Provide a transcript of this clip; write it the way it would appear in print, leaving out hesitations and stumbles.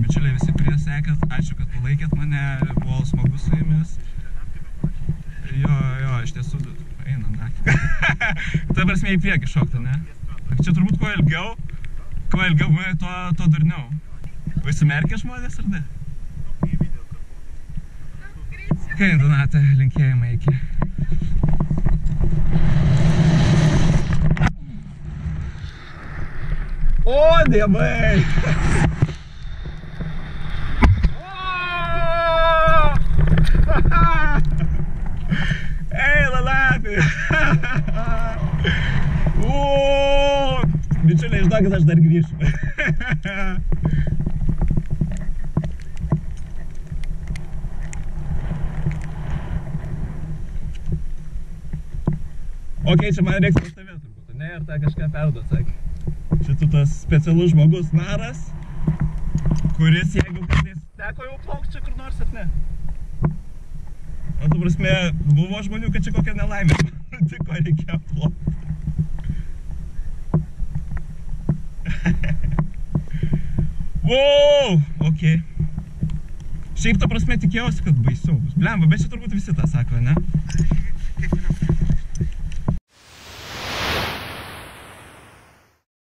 bičiuliai visi, kurie sekėt, ačiū, kad palaikėt mane, buvo smagu su jumis. Jo, iš tiesų, eina naktį. Tai prasme į priekį šokti, ne? Čia turbūt kuo ilgiau būna, tuo durniau. Užsimerkia žmonės, ar ne? Kai, Donata, linkėjimai iki. O, dievai! Ei, lalapi! Bičiuliai, žinokit, aš dar grįšiu. Ok, čia man reiks pastovėti turbūt, ne? Ir tą kažką perduot, sakė. Čia tu tas specialus žmogus naras, kuris, jeigu kartais teko jau plaukti čia kur nors, ar ne? O tu prasme, buvo žmonių, kad čia kokia nelaimė. Tik ko reikėjo plaukti. Wow, ok. Šiaip ta prasme tikėjausi, kad baisiau bus. Blemba, bet čia turbūt visi tą sako, ne?